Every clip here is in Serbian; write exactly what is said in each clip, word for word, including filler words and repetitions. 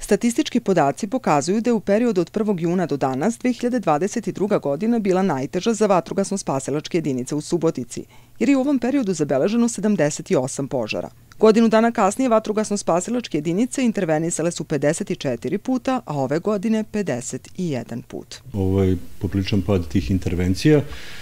Statistički podaci pokazuju da je u periodu od prvog juna do danas dve hiljade dvadeset druga. godina bila najteža za vatrogasno-spasilačke jedinice u Subotici, jer je u ovom periodu zabeleženo sedamdeset osam požara. Godinu dana kasnije vatrogasno-spasilačke jedinice intervenisale su pedeset četiri puta, a ove godine pedeset jedan put. Ovo je popriličan pad tih intervencija.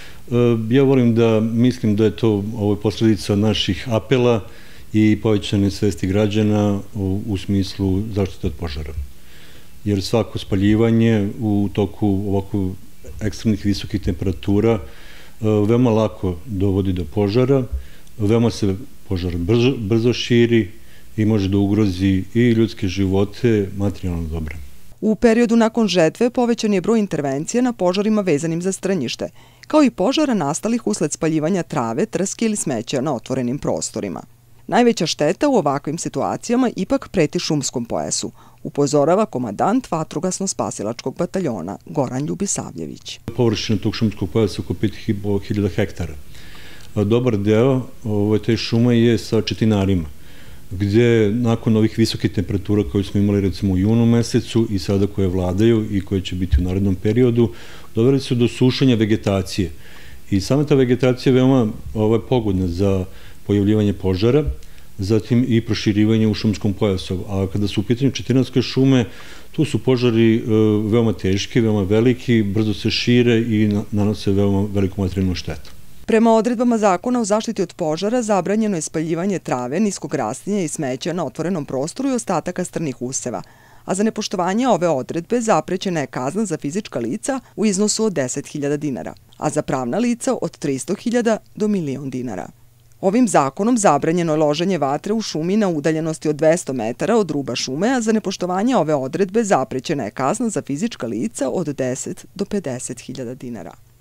Ja volim da mislim da je to ovo posledica naših apela i povećane svesti građana u, u smislu zaštite od požara. Jer svako spaljivanje u toku ovako ekstremnih visokih temperatura veoma lako dovodi do požara, veoma se požar brzo, brzo širi i može da ugrozi i ljudske živote, materijalno dobra. U periodu nakon žetve povećan je broj intervencija na požarima vezanim za strnjište, kao i požara nastalih usled spaljivanja trave, trske ili smeća na otvorenim prostorima. Najveća šteta u ovakvim situacijama ipak preti šumskom pojasu, upozorava komandant vatrogasno-spasilačkog bataljona Goran Ljubisavljević. Površina tog šumskog pojasa oko pet hiljada hektara. Dobar deo te šume je sa četinarima, gde nakon ovih visokih temperatura koje smo imali recimo u junu mesecu i sada koje vladaju i koje će biti u narednom periodu, doveli su do sušenja vegetacije. I sama ta vegetacija je veoma pogodna za pojavljivanje požara, zatim i proširivanje u šumskom pojasu. A kada su u pitanju četinarske šume, tu su požari veoma teški, veoma veliki, brzo se šire i nanose veoma veliku materijalnu štetu. Prema odredbama Zakona o zaštiti od požara zabranjeno je spaljivanje trave, niskog rastinja i smeća na otvorenom prostoru i ostataka strnih useva, a za nepoštovanje ove odredbe zaprećena je kazna za fizička lica u iznosu od deset hiljada dinara, a za pravna lica od tristo hiljada do milion dinara. Ovim zakonom zabranjeno je loženje vatre u šumi na udaljenosti od dvesta metara od ruba šume, a za nepoštovanje ove odredbe zaprećena je kazna za fizička lica od deset do pedeset hiljada dinara.